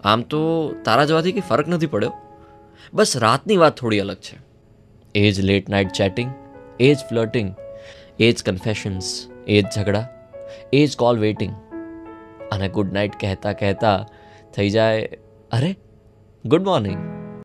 આમ તો તારા જવાથી કંઈ ફરક નથી પડ્યો, બસ રાતની વાત થોડી અલગ છે. એ જ લેટ નાઇટ ચેટિંગ, એ જ ફ્લર્ટિંગ, એ જ કન્ફેશન્સ, એ જ ઝઘડા, એ જ કોલ વેઇટિંગ, અને ગુડ નાઇટ કહેતા કહેતા થઈ જાય, અરે ગુડ મોર્નિંગ.